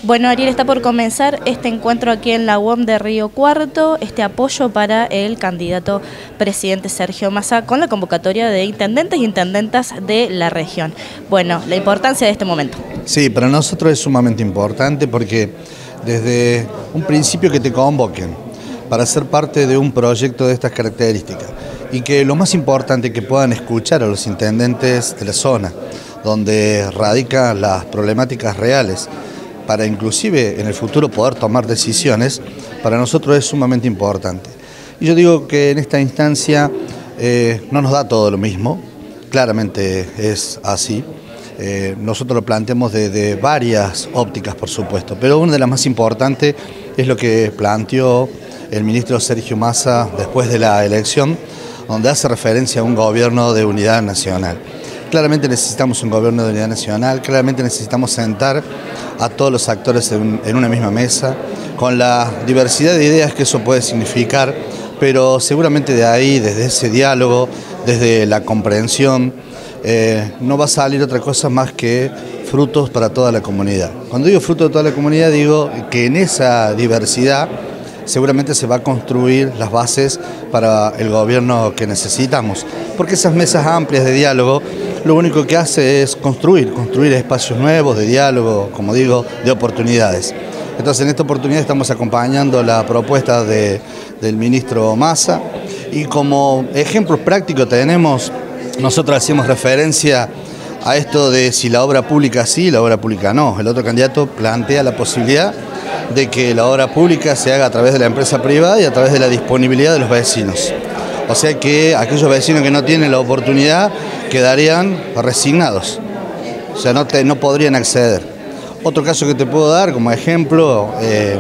Bueno, Ariel, está por comenzar este encuentro aquí en la UOM de Río Cuarto, este apoyo para el candidato presidente Sergio Massa con la convocatoria de intendentes e intendentas de la región. Bueno, la importancia de este momento. Sí, para nosotros es sumamente importante porque desde un principio que te convoquen para ser parte de un proyecto de estas características y que lo más importante que puedan escuchar a los intendentes de la zona donde radican las problemáticas reales para inclusive en el futuro poder tomar decisiones, para nosotros es sumamente importante. Y yo digo que en esta instancia no nos da todo lo mismo, claramente es así. Nosotros lo planteamos de varias ópticas, por supuesto, pero una de las más importantes es lo que planteó el ministro Sergio Massa después de la elección, donde hace referencia a un gobierno de unidad nacional. Claramente necesitamos un gobierno de unidad nacional, claramente necesitamos sentar a todos los actores en una misma mesa, con la diversidad de ideas que eso puede significar, pero seguramente de ahí, desde ese diálogo, desde la comprensión, no va a salir otra cosa más que frutos para toda la comunidad. Cuando digo frutos de toda la comunidad, digo que en esa diversidad seguramente se va a construir las bases para el gobierno que necesitamos, porque esas mesas amplias de diálogo lo único que hace es construir espacios nuevos de diálogo, como digo, de oportunidades. Entonces en esta oportunidad estamos acompañando la propuesta del ministro Massa y como ejemplos prácticos tenemos, nosotros hacemos referencia a esto de si la obra pública sí, la obra pública no. El otro candidato plantea la posibilidad de que la obra pública se haga a través de la empresa privada y a través de la disponibilidad de los vecinos. O sea que aquellos vecinos que no tienen la oportunidad quedarían resignados, o sea, no podrían acceder. Otro caso que te puedo dar como ejemplo,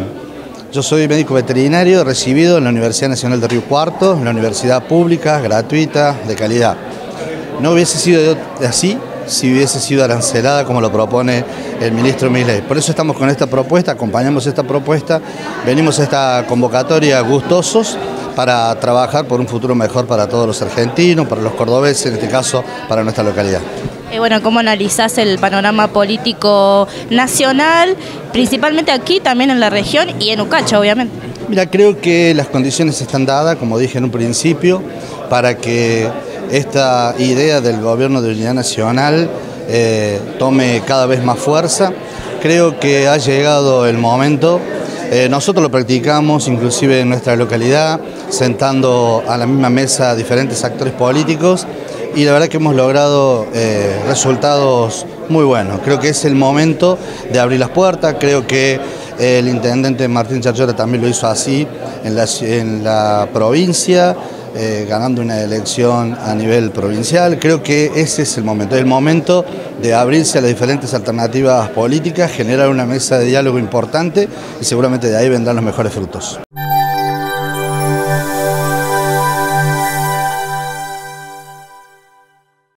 yo soy médico veterinario recibido en la Universidad Nacional de Río Cuarto, en la universidad pública, gratuita, de calidad. No hubiese sido así si hubiese sido arancelada como lo propone el ministro Milei. Por eso estamos con esta propuesta, acompañamos esta propuesta, venimos a esta convocatoria gustosos para trabajar por un futuro mejor para todos los argentinos, para los cordobeses, en este caso para nuestra localidad. Bueno, ¿cómo analizás el panorama político nacional, principalmente aquí, también en la región y en Ucacha, obviamente? Mira, creo que las condiciones están dadas, como dije en un principio, para que esta idea del gobierno de unidad nacional tome cada vez más fuerza. Creo que ha llegado el momento. Nosotros lo practicamos inclusive en nuestra localidad, sentando a la misma mesa a diferentes actores políticos y la verdad que hemos logrado resultados muy buenos. Creo que es el momento de abrir las puertas, creo que el intendente Martín Charchora también lo hizo así en la provincia, ganando una elección a nivel provincial. Creo que ese es el momento de abrirse a las diferentes alternativas políticas, generar una mesa de diálogo importante y seguramente de ahí vendrán los mejores frutos.